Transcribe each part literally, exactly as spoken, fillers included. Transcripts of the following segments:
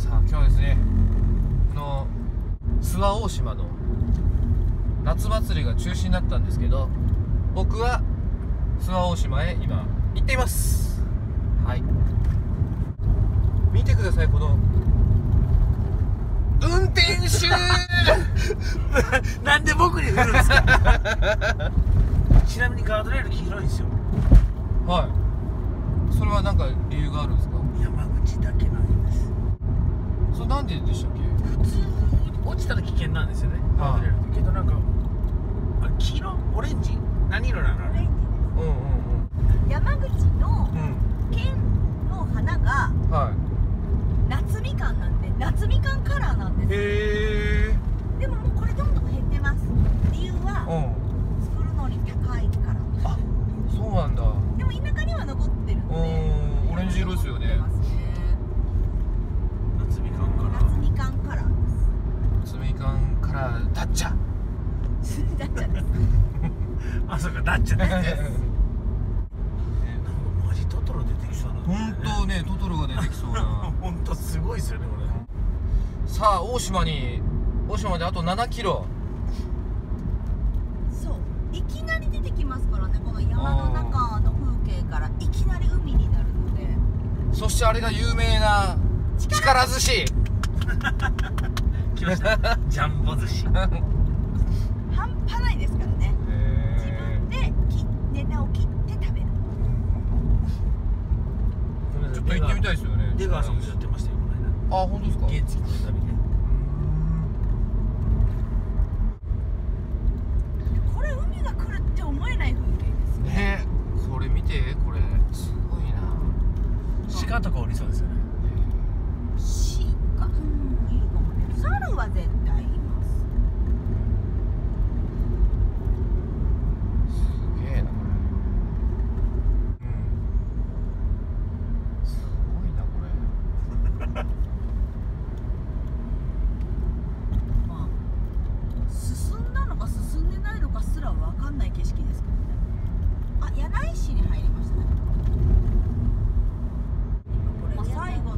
さあ今日はですね、この諏訪大島の夏祭りが中止になったんですけど、僕は諏訪大島へ今行っています。はい、見てください、この運転手なんで僕に振るんですかちなみにガードレール黄色いんですよ。 はい、それは何か理由があるんですか？ 山口だけなんです。 それなんででしたっけ？ 普通落ちたら危険なんですよね、ガードレールって。けどなんかあれ黄色オレンジ何色なの？ オレンジです。 うんうんうん。 山口のうん。 県の花がは夏みかんなんで、夏みかんカラーなんです。 い。へえ。 でももうこれどんどん減ってます。理由はうん。 作るのに高いから。 あ、そうなんだ。 でも田舎には残ってるので。 うん、オレンジ色ですよね。 夏みかんから夏みかんカラーです。 夏みかんカラーダッチャ。 ダッチャです。 あ、そうか、ダッチャねマジトトロ出てきそうな。 本当ね、トトロが出てきそうな。 本当すごいですよねこれ。 さあ大島に大島まであとななキロ。 そういきなり出てきますからね、この山の中の風景からいきなり海になるので。 そしてあれが有名な力寿司来ましたジャンボ寿司半端ないですからね。自分で切ネタを切って食べる。 ちょっと行ってみたいですよね。 出川さんもやってましたよこの間。 あ、本当ですか？ 原付の旅で。 これ海が来るって思えない風景ですね。 ね、これ見て、これすごいな。 鹿とかおりそうですよね。 鹿、うんいるかもね。猿は絶対います。 すげえなこれ。うん。すごいなこれ。 まあ進んだのか進んでないのかすら分かんない景色ですけどね。あ、柳井市に入りましたね。今これ最後の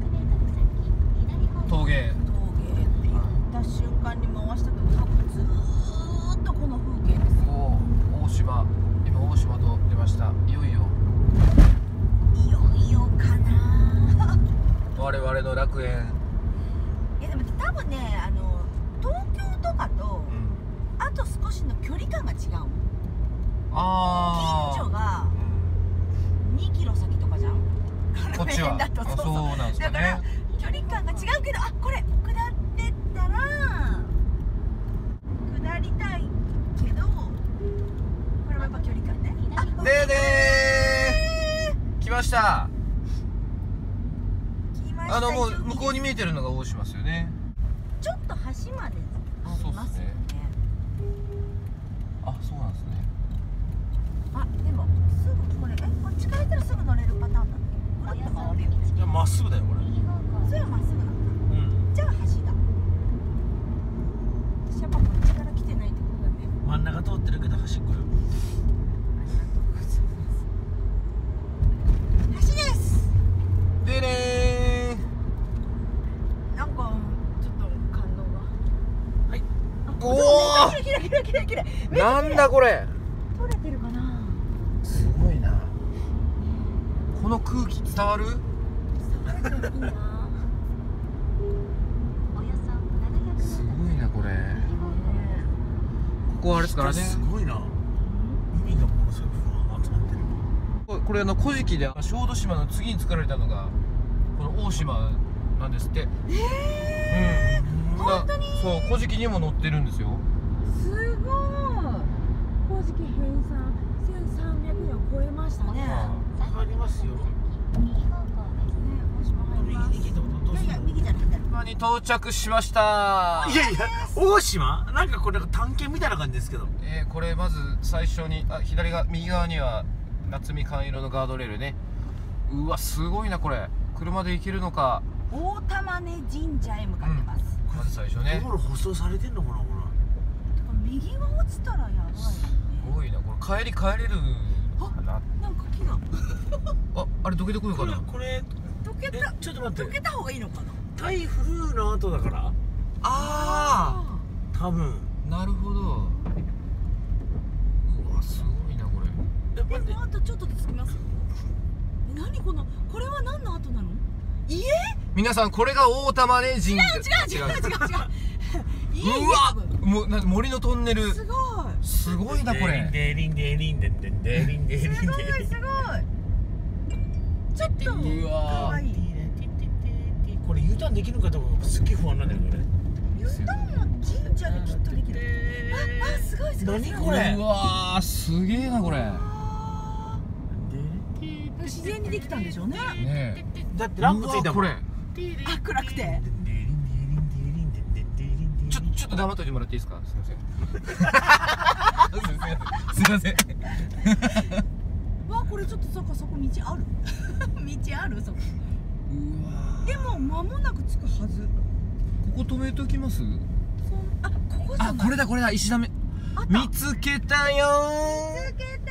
峠。 峠って言った瞬間に回したけど、多分ずーっとこの風景ですよ。 おお、大島。今大島と出ました。いよいよいよいよかな我々の楽園。 いやでも多分ね、あの東京とかとうん。 あと少しの距離感が違うもん。 ああ。 近所がうん。 にキロ先とかじゃん。 こっちは。 だとそうそうあ、そうなんですかだからね。 距離感が違うけど、あ、これ下ってったら下りたいけど、これはやっぱ距離感ね。あ、 ねえねー来ました。 来ました。 あのもう一応向こうに見えてるのが大島ですよね。 ちょっと橋までありますよね。 あ、そうなんですね。 あ、でもすぐこれ、え、こっちから行ったらすぐ乗れるパターンだっけ？ぐるっと回るよね。 いやまっすぐだよこれ。 それはまっすぐなんだ。 うん。 じゃあ橋だ。私やっぱこっちから来てないってことだね。 真ん中通ってるけど端っこよ。 ありがとうございます。橋です。 でねなんかちょっと感動が。 はい。 ー。おお。 きれいきれいきれいきれいきれい。 なんだこれ。 撮れてるかな。 すごいな。この空気伝わる？ 伝わるといいな。 すごいなこれ。ここはあれですからね。 すごいな。海がものすごくふわーっとなってる。 ここれあの古事記で小豆島の次に作られたのがこの大島なんですって。 ええうん。 本当に？ そう、古事記にも載ってるんですよ。 すごい。古事記編纂せんさんびゃくねんを超えましたね。 入りますよ。右に行けたことどうするの？ いやいや、右じゃない、左。 島に到着しました。 いやいや、大島なんかこれ探検みたいな感じですけど。 えー、これまず最初にあ左が右側には夏みかん色のガードレールね。うわすごいなこれ。車で行けるのか。 大玉根神社へ向かってます。 まず最初ね。 道路舗装されてんのかなこれ。 右が落ちたらやばいよね。 すごいなこれ。帰り帰れるかな。 なんか木が。 あ、あれどけてこようかな。 これ溶けた。 ちょっと待って。 溶けた方がいいのかな。 台風の後だからあ多分。 あなるほど。うわすごいなこれ。 やっぱねでもあとちょっとで着きますよ。え何このこれは何の後なの？家？ 皆さんこれが大玉ね神社。 違う違う違う違う違う。家うわもうな森のトンネル。 すごい。 すごいなこれ。 デリンデリンデリンデリンデリンデリンデリンすごいすごい。ちょっとうわ可愛い。 これ U ターンできるかどうかすっげえ不安なんだよこれ。 U ターンは神社できっとできる。ああすごいすごい。 何これうわーすげえなこれ。 あー自然にできたんでしょうね。 ねえ。 だってランプついたもん。 うわこれ。 あ暗くて。 ちょちょっと黙っといてもらっていいですか。すみません。すみません。 わこれちょっとそこそこ道ある。道あるそこ。 うわでも間もなく着くはず。 ここ止めときます。 そんあここじゃない。 あこれだこれだ石段目。 あった見つけたよ見つけ